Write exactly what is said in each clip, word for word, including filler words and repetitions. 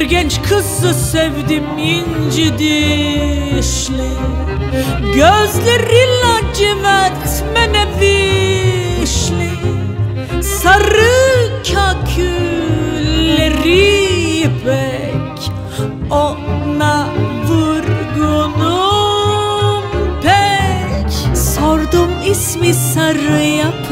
genç kızı sevdim inci dişli, gözleri lacivert menevişli, sarı kakülleri ipek, ona vurgunum pek. Sordum ismi sarı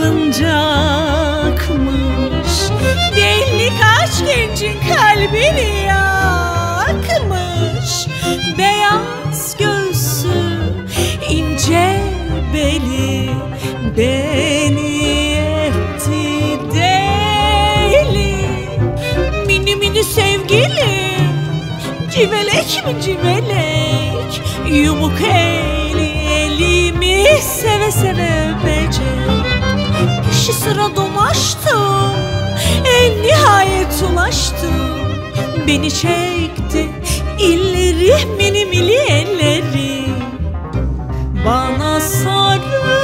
yapıncakmış, belli kaç gencin kalbini yakmış. Beyaz göğsü, ince beli beni etti deli. Mini mini sevgilim, civelek mi civelek, yumuk eli elimi seve seve öpecek. Peşi sıra dolaştım, en nihayet ulaştım. Beni çekti illeri, mini mini elleri, bana sarı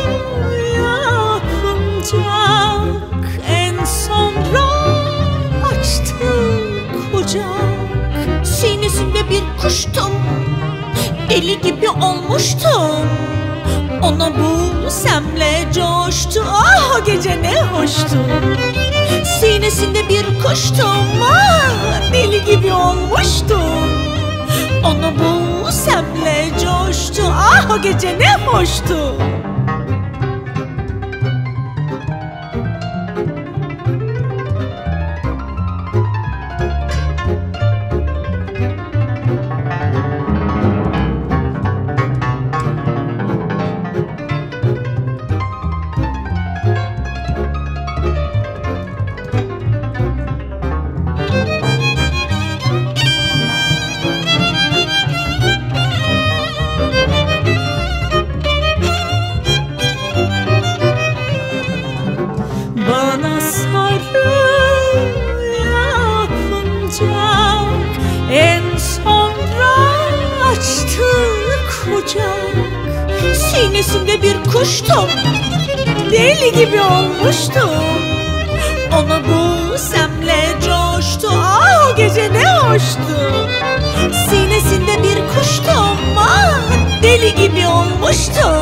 yapıncak. En sonra açtı kucak, sinesinde bir kuştum, deli gibi olmuştum. Ona bu semle coştu, ah o gece ne hoştu. Sinesinde bir kuştum, ah deli gibi olmuştum. Ona bu semle coştu, ah o gece ne hoştu. Bana sarı yapıncak, en sonra açtı kucak. Sinesinde bir kuştum, deli gibi olmuştum. Ona bu semle coştu, ah o gece ne hoştu. Sinesinde bir kuştum, ah deli gibi olmuştum.